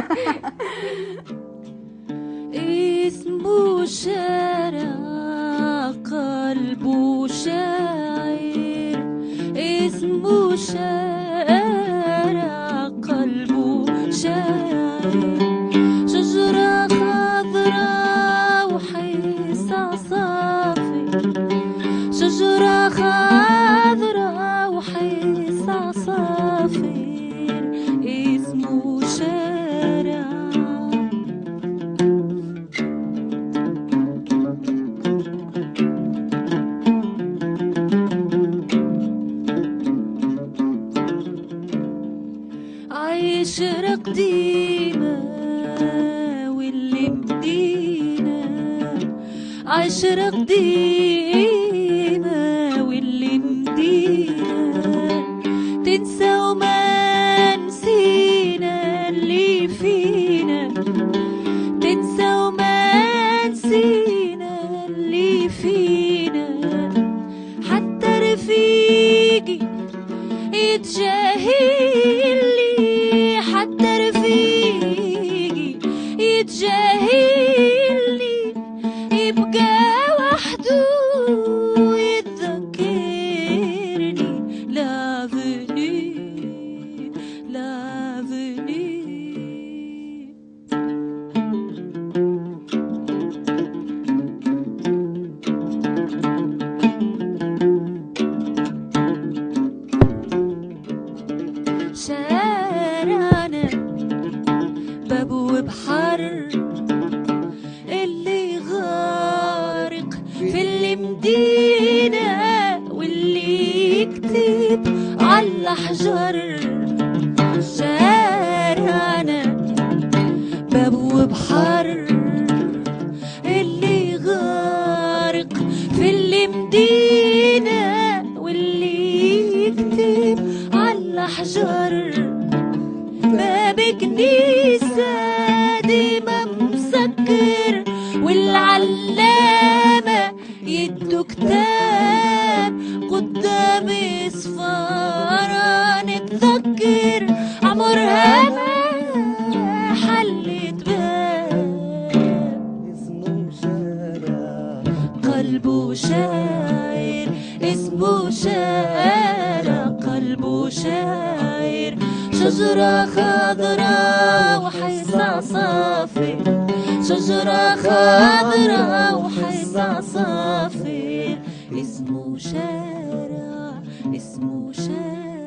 اسمه شارع قلبه شاعر، اسمه شارع قلبه شاعر، شجرة خضراء وحيس عصافي، شجرة خضراء وحيس عصافير، اسمه شارع. عشرة قديمة واللي مدينة، عشرة قديمة واللي مدينة، تنسى وما نسينا اللي فينا، تنسى وما نسينا اللي فينا، حتى رفيقي يتجاهلني، حتى رفيقي يتجاهلني، يبقى وحده يتذكرني، لافني لافني. شارعنا باب وبحر، اللي غارق في المدينة واللي يكتب على الأحجار. شارعنا باب وبحر، اللي غارق في المدينة واللي يكتب على الأحجار. باب كنيسة ديما مسكر، والعلامة يدو كتاب قدام صفارة، نتذكر عمرها ما حلت باب، اسمه شارع قلبه شاعر، اسمه شارع قلبه شاعر، شجرة خضراء وحيس عصافي، شجرة خضراء وحيس عصافي، اسمه شارع، اسمه شارع.